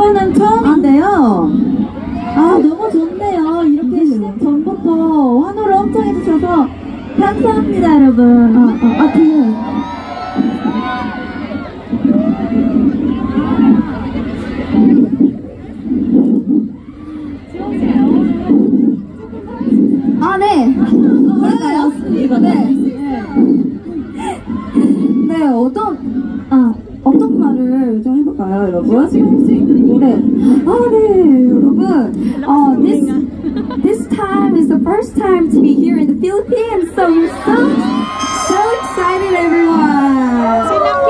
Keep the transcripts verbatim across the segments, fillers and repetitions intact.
번은 처음인데요. 아, 너무 좋네요. 이렇게 시작 전부터 환호를 엄청 해주셔서 감사합니다, 여러분. 아, 아, 아, 뒤에. 아, 네. 그럴까요? 이거, 네. 네, 어떤, 아, 어떤 말을 좀 해볼까요, 여러분? 네. 아, 네, 여러분. 어, this, this time is the first time to be here in the Philippines, so we're so, so excited, everyone.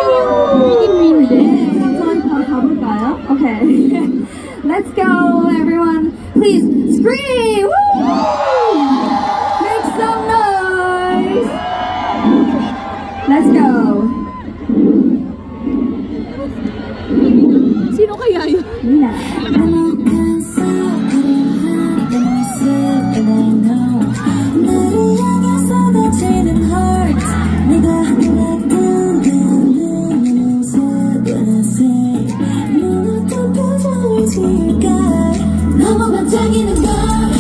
네, 그럼 저희 바로 가볼까요? Okay. Let's go, everyone. Please scream! Woo! Make some noise! Let's go. Sino kaya yun? Nina. 너무 반짝이는 걸